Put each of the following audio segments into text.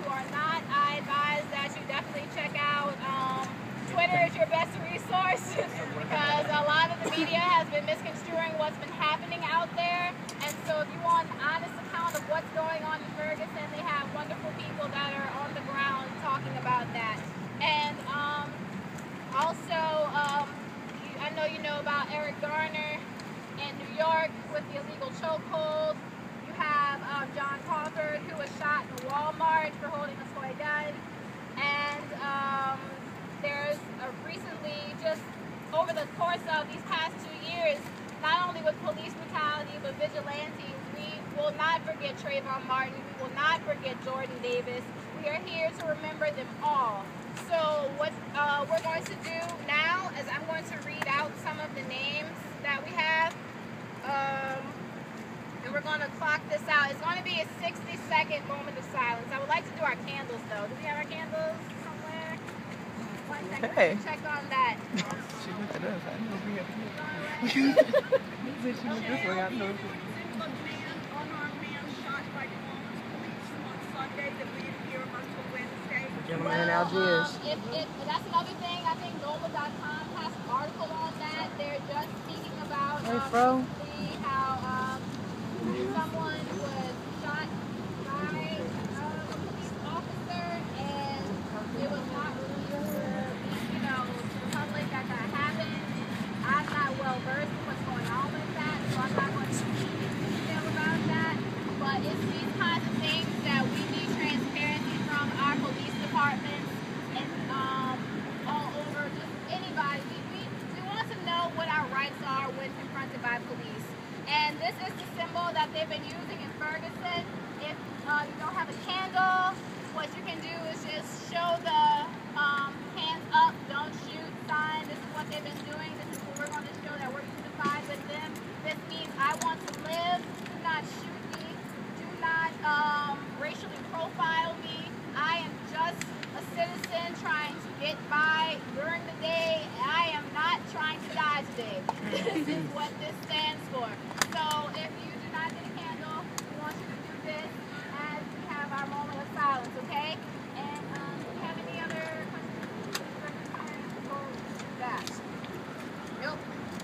you are not, I advise that you definitely check out Twitter is your best resource because a lot of the media has been misconstruing what's been happening out there. And so if you want an honest account of what's going on in Ferguson, they have wonderful people that are on the ground talking about that. And also, I know you know about Eric Gardner in New York with the illegal chokehold. You have John Crawford, who was shot in Walmart for holding a toy gun. And there's recently, just over the course of these past 2 years, not only with police brutality, but vigilantes, we will not forget Trayvon Martin. We will not forget Jordan Davis. We are here to remember them all. So what we're going to do now is I'm going to read out some of the names that we have. And we're going to clock this out. It's going to be a 60-second moment of silence. I would like to do our candles, though. Do we have our candles somewhere? 1 second. Hey. Check on that. She looked at us. I know we have to. She looked this way. I know. Unarmed man shot by Columbus police on Sunday that we didn't hear about until Wednesday. Gentleman in Algiers. That's another thing. I think Global.com has an article on that. They're just speaking about how someone was shot by a police officer, and it was not released to the public that happened. I'm not well versed in what's going on with that, so I'm not going to speak in detail about that. But it's these kinds of things that we need transparency from our police departments and all over, just anybody. We want to know what our rights are when confronted by police. And this is the symbol that they've been using in Ferguson. If you don't have a candle, what you can do is just show the hands up, don't shoot sign. This is what they've been doing. This is what we're going to show that we're unified with them. This means I want to live. Do not shoot me. Do not racially profile me. I am just a citizen trying to get by during the day. I am not trying to die today. This is what this stands for. So if you do not get a candle, we want you to do this as we have our moment of silence, okay? And do you have any other questions? We'll do that. Nope.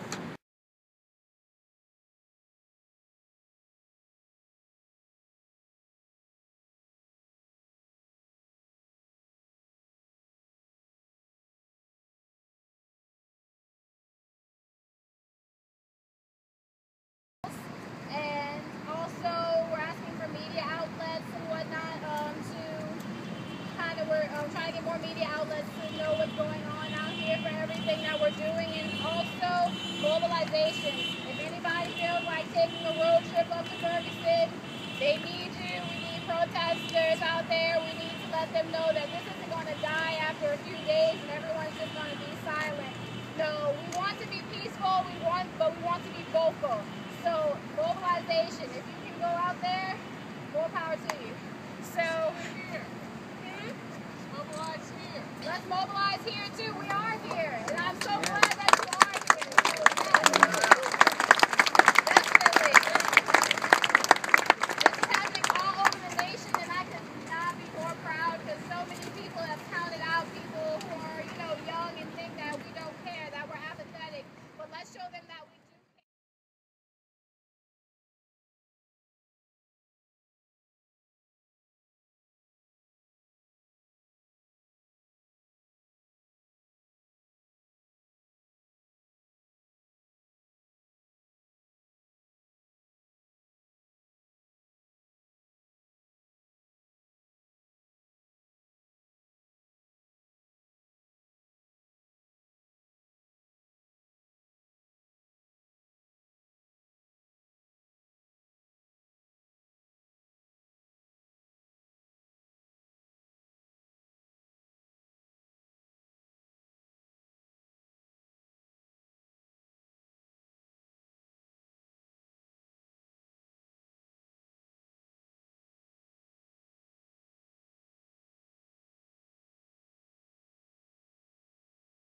And also we're asking for media outlets and whatnot to kind of, we're trying to get more media outlets to know what's going on out here for everything that we're doing, and also mobilization. If anybody feels like taking a road trip up to Ferguson, they need you. We need protesters out there. We need to let them know that this isn't going to die after a few days and everyone's just going to be silent. No, we want to be peaceful, but we want to be vocal. So mobilization, if you can go out there, more power to you. So, mobilize here. Let's mobilize here too. We all